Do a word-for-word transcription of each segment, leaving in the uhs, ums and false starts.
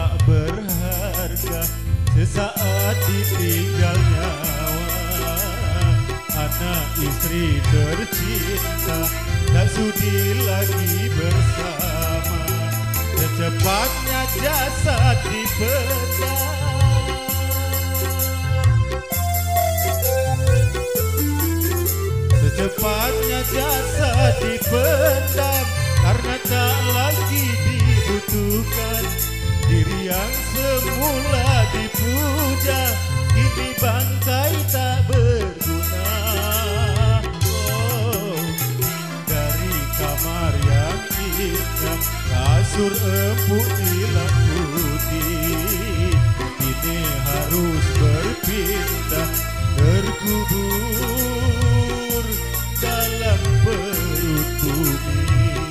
tak berharga, sesaat ditinggal nyawa. Anak istri tercinta tak sudi lagi bersama, secepatnya jasad dipendam. Secepatnya jasad dipendam, karena tak lagi dibutuhkan. Diri yang semula dipuja, kini bangkai tak berguna. Oh, dari kamar yang hitam, kasur empuk hilang putih, kini harus berpindah, terkubur dalam perut bumi.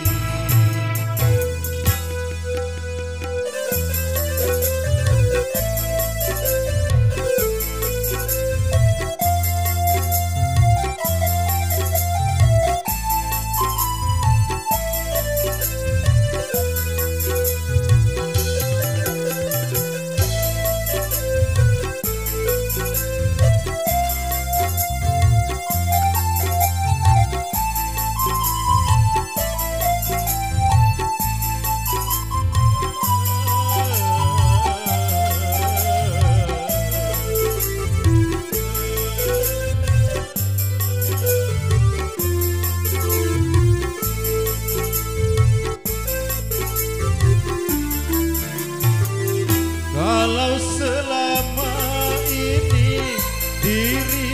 Kalau selama ini diri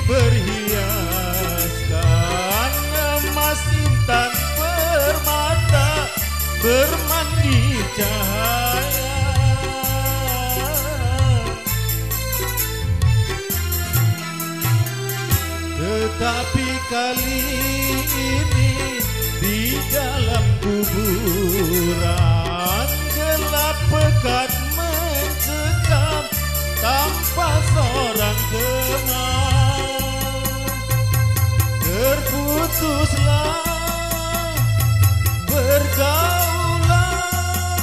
berhiaskan emas intan permata, bermandi cahaya, tetapi kali ini di dalam kuburan gelap pekat mencekam tanpa seorang teman. Terputuslah bergaulan,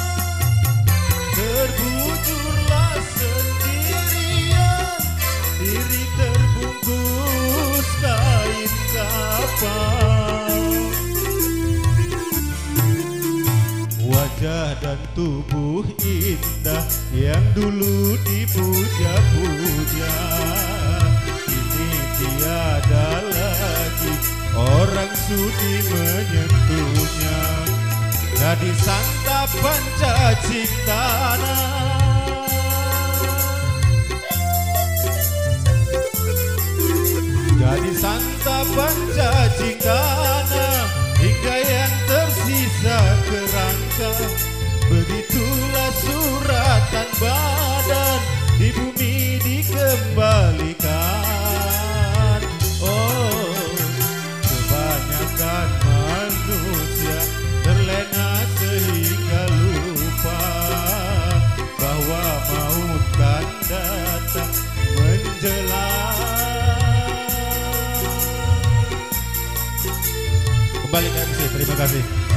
terbujurlah sendirian, diri terbungkus kain kafan. Wajah dan tubuh indah yang dulu dipuja-puja, kini tiada lagi orang sudi menyentuhnya. Jadi santapan cacing tanah, jadi santapan cacing tanah, hingga yang tersisa kerangka. Begitulah suratan badan di bumi dikembalikan. Oh, kebanyakan manusia terlena sehingga lupa bahwa maut kan datang menjelang. Kembali ke M C, terima kasih.